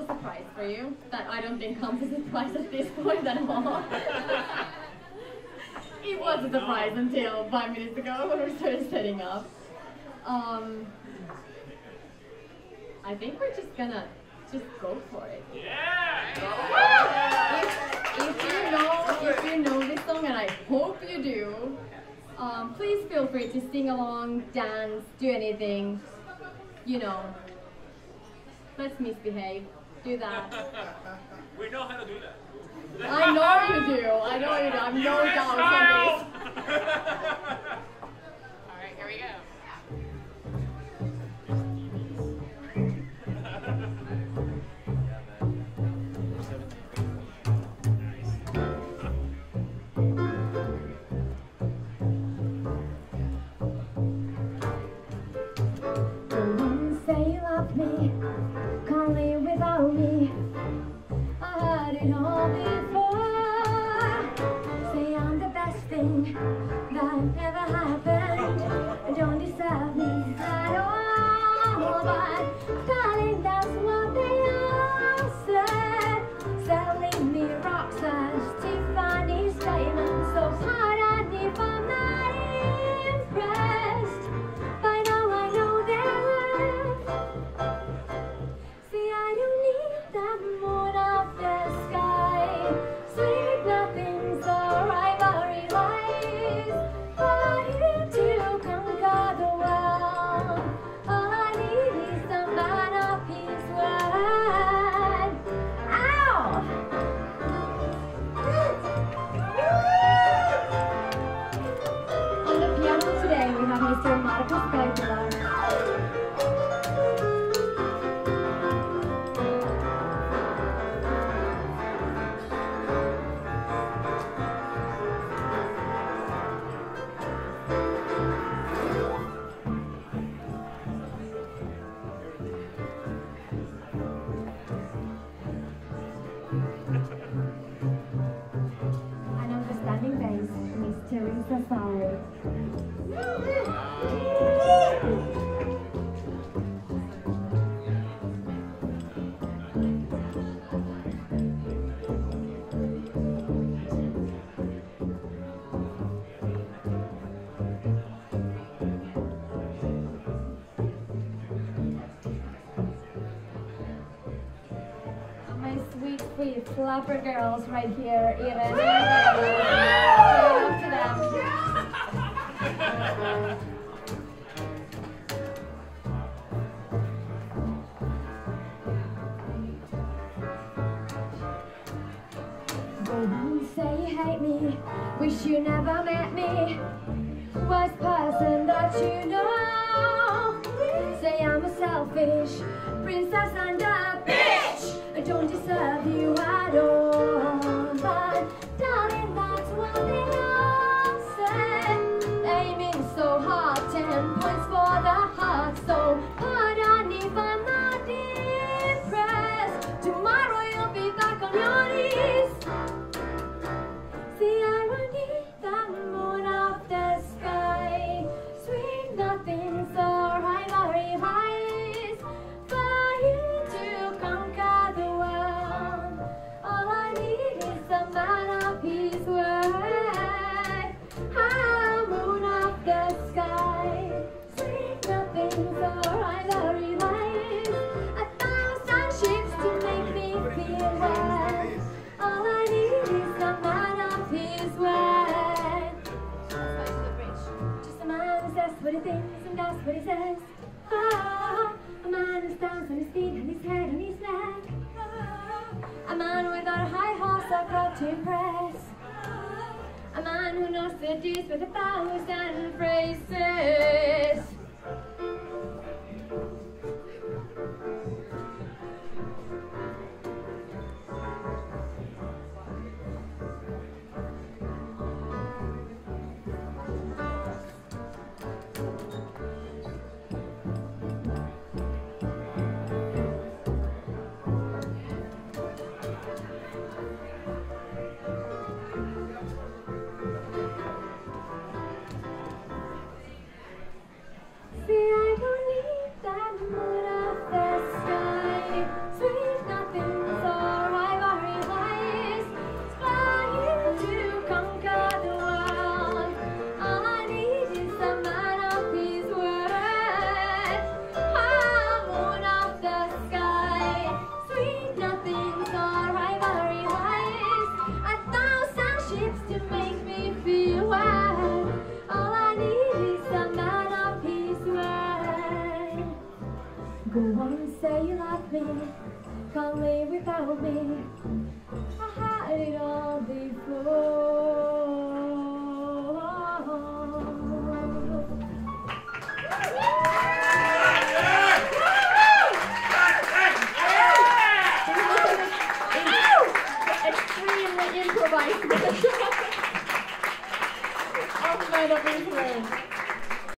little surprise for you that I don't think comes as a surprise at this point at all. It was a surprise until 5 minutes ago when we started setting up. I think we're just gonna go for it. Yeah! If you know this song, and I hope you do, please feel free to sing along, dance, do anything. You know, let's misbehave. Do that. We know how to do that. I know you do. I know you do. I'm no doubt on this. All right, here we go. Say you love me, can't live without me. I heard it all before. Say I'm the best thing that ever happened. Don't deserve me at all, but darling, that's what they all said. Selling me rocks as Tiffany's diamonds, so hard and if I'm not impressed. By now I know them. See, I don't need that moon of the sky. Sweet nothings or ivory lies. For you to conquer the world, all I need is a man of his word. Ow! On the piano today we have Mr. Markus Kaitila. And on the standing bass, Miss Theresa Sawi. My sweet flapper girls right here, Irene. Say hello to them. Baby, say you hate me, wish you never met me. Worst person that you know. Say I'm a selfish princess and a bitch. I don't deserve you at all. But darling, that's what they all said. Aiming so hard, 10 points for the heart. So pardon if I'm not impressed. Tomorrow you'll be back on your knees. See, I will need the moon of the sky. Sweet nothings or ivory lies. For you to conquer the world, all I need is a man of his word. Ah, moon of the sky. Sweet nothings or ivory lies. 1,000 ships to make me feel well. All I need is a man of his word. Just a man who says what he thinks and does what he says. Ah, a man who stands on his feet and his head on his neck. A man without a high horse or crowd to impress. A man who knows the deeds with 1,000 phrases. Go on, say you love me. Can't live without me. I had it all before.